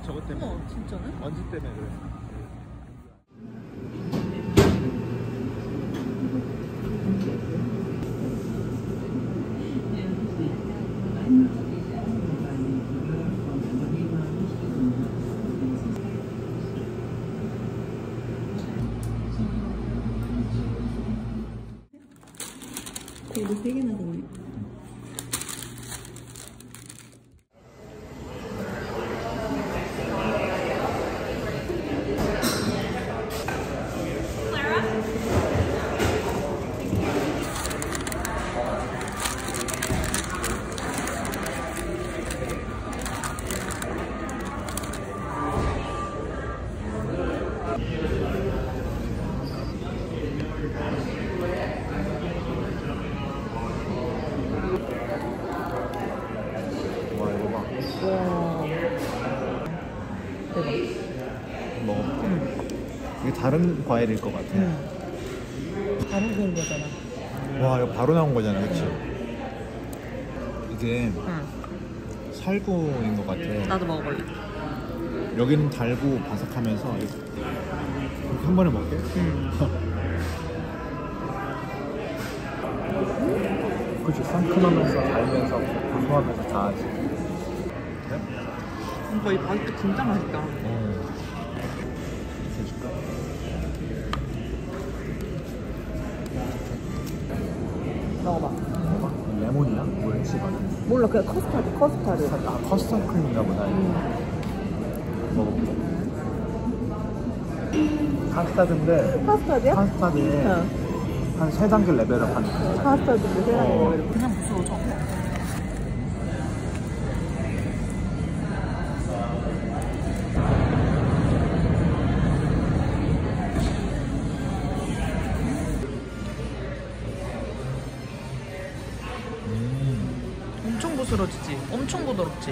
저것 때문에. 진짜네? 먼지 때문에 그래. 그래도 3개나 샀네. 이게 다른 과일일 것 같아. 바로 구운 거잖아. 와, 이거 바로 나온 거잖아, 그치? 이게 살구인 것 같아. 나도 먹어볼래. 여기는 달고 바삭하면서 이렇게 한 번에 먹게? 그치, 상큼하면서 달면서 고소하면서 다지. 그래? 이거 이 바게트 진짜 맛있다. 해줄까? 먹어봐. 레몬이야? 뭐였지? 몰라, 그냥 커스타드. 아, 커스터드 크림인가 보다. 먹어볼게. 카스타드인데 카스타드야? 카스타드에 한 3단계 레벨업 하는 거야. 카스타드인데 3단계 레벨업. 그냥 부스러져. 엄청 부스러지지? 엄청 부드럽지?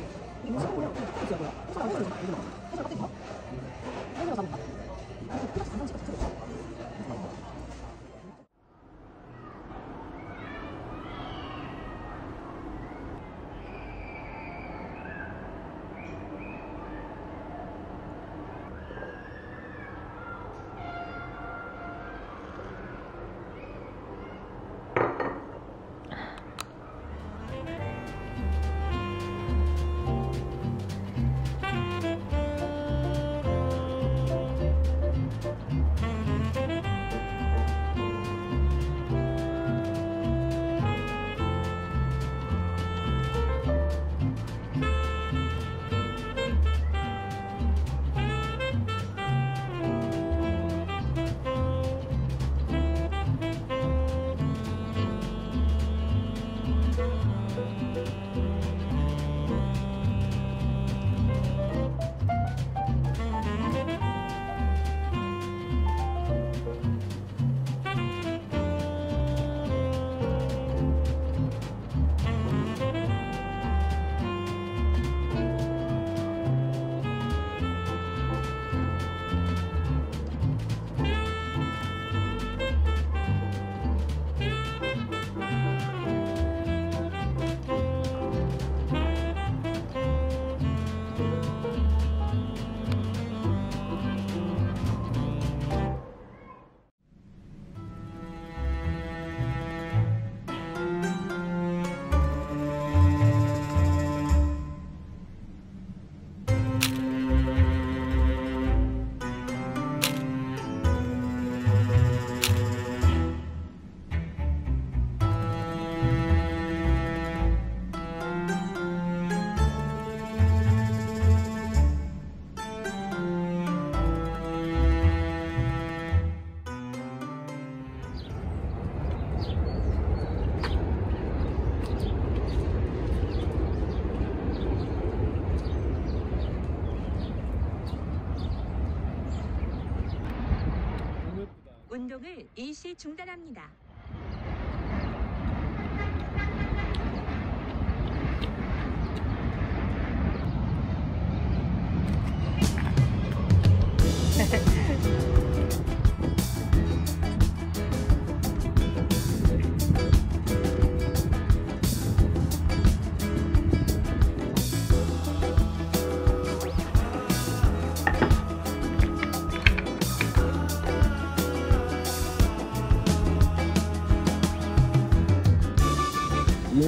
운동을 일시 중단합니다.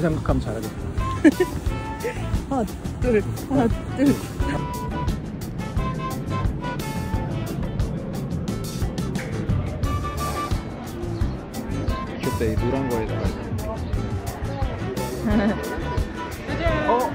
생각하면 잘하겠다. 하나, 둘, 하나, 둘. 귀엽다, 이 노란 거에다가. 어?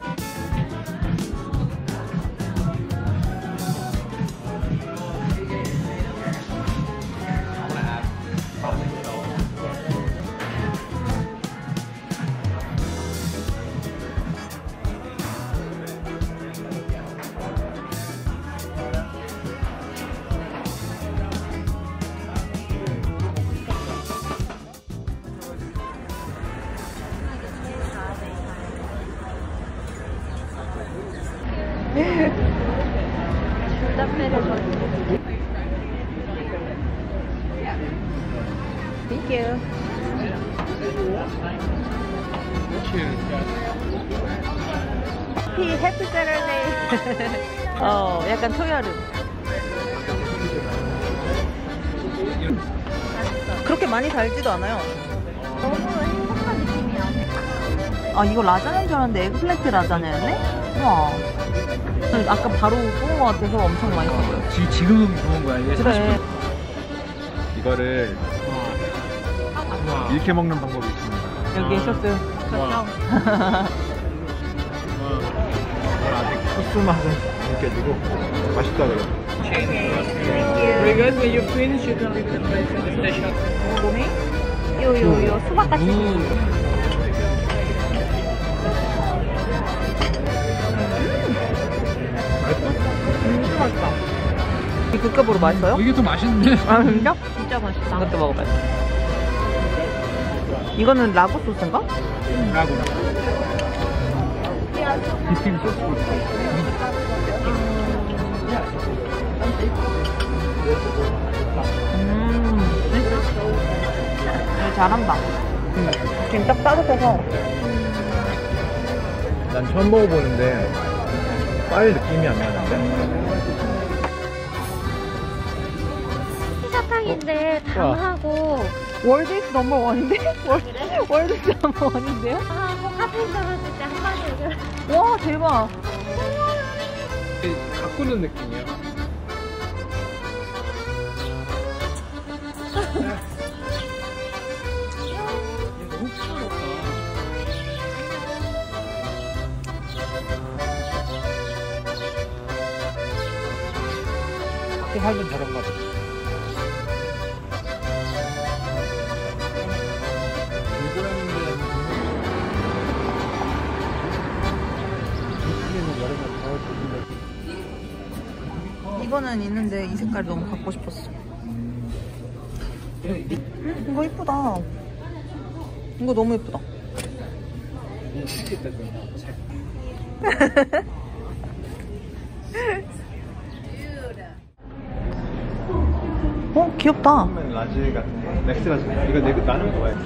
Thank you. 해피 세러데이. 약간 초여름. 그렇게 많이 달지도 않아요. 너무 행복한 느낌이야. 아, 이거 라자냐인 줄 알았는데 에그플랜트 라자냐였네? 우와. 아까 바로 구운 것 같아서 엄청 맛있었어요. 지금 구운 거야, 이게. 그래. 이거를 이렇게 먹는 방법이 있습니다. 여기에 소스. 그렇죠. 아직 소스 맛은 느껴지고 맛있다 그래. Because when you finish, you can leave the plate in the station. 요 수박같이. 진짜 맛있다. 이 극값으로 맛있어요? 이게 더 맛있는데? 아, 진짜? 진짜 맛있다. 이것도 먹어봐요. 이거는 라구 소스인가? 라고. 디핑 소스고. 잘한다. 지금 딱 따뜻해서. 난 처음 먹어보는데 빨 느낌이 안 나는데? 피자탕인데 당하고 월드이스 넘버 원인데? 월드이스 넘버 원인데요? 카페인 떨어질 때 한마디 얘기를. 와, 대박. 가꾸는 느낌이야. 너무 부드럽다. 밖에 살면 저런 거 같아. 이거는 있는데 이 색깔 너무 갖고 싶었어. 이거 이쁘다. 이거 너무 이쁘다. 귀엽다. 라지 같은 렉스 같은 거. 이거 나는 좋아해.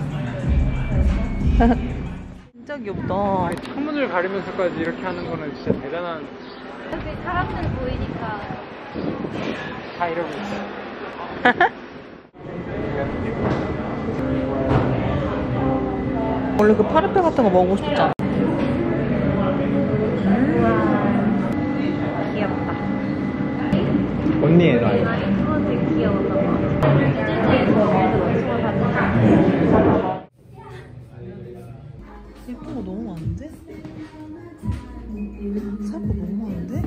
진짜 귀엽다. 창문을 가리면서까지 이렇게 하는 거는 진짜 대단한. 여기 사람들 보이니까. 다 이러고 있어. 원래 그 파르페 같은 거 먹어보고 싶었잖아. 귀엽다. 언니의 라이. 그거 되게 귀여웠던 것 같아. 예쁜 거 너무 많은데? 살 거 너무 많은데?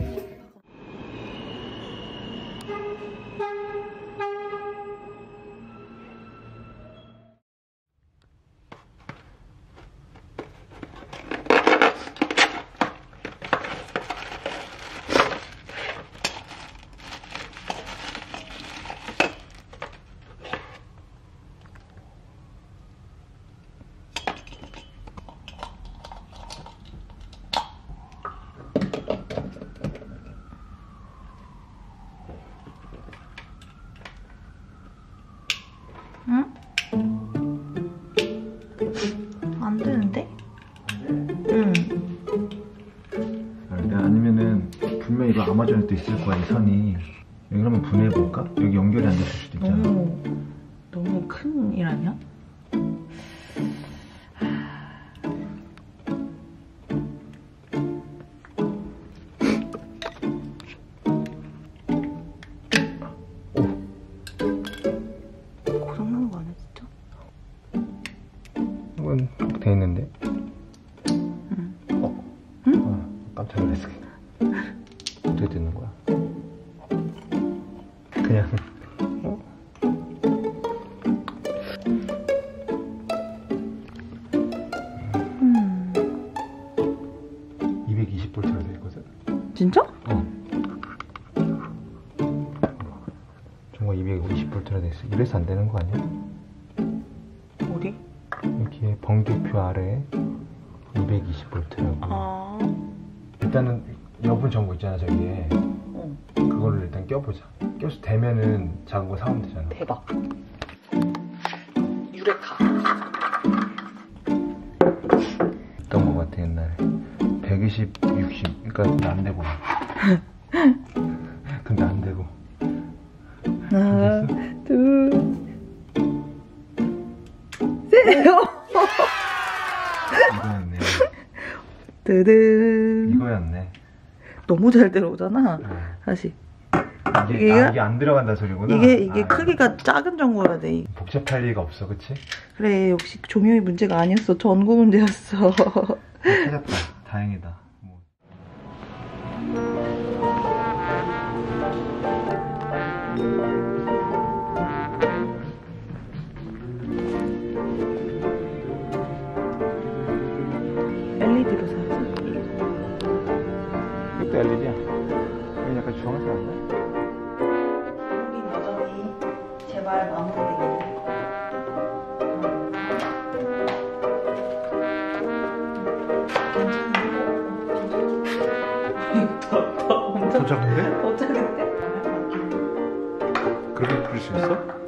응? 안 되는데? 응. 아니면은 분명 이거 아마존에도 있을 거야, 이 선이. 여기 한번 분해해볼까? 여기 연결이 안 됐을 수도 있잖아. 너무 큰 일 아니야? 깜짝 놀랐어. 어떻게 되는 거야? 그냥 220V가 돼 있거든. 진짜? 정말 220V가 돼 있어. 이래서 안 되는 거 아니야? 어디? 여기에 번개표 아래에 220V라고. 아. 일단은 여분 전구 있잖아 저기에. 그거를 일단 껴보자. 껴서 되면은 작은 거 사면 되잖아. 대박. 유레카. 했던 거 같아 옛날에. 120, 60. 그러니까 안 되고. 근데 안 되고. 하나, 둘, 셋. 이거였네. 드든. 이거였네. 너무 잘 들어오잖아. 다시. 이게 안 들어간다 소리구나. 이게 크기가 작은 전구가 돼. 복잡할 리가 없어, 그치? 그래, 역시 조명이 문제가 아니었어. 전구 문제였어. 찾았다. 다행이다. 뭐. LED로 사서 이게. 이것도 LED야. 이건 약간 주황색인데? 우리 여전히 제발 마무리되겠네. 도착인데? 어쩌겠대? 그렇게 그릴 수 있어?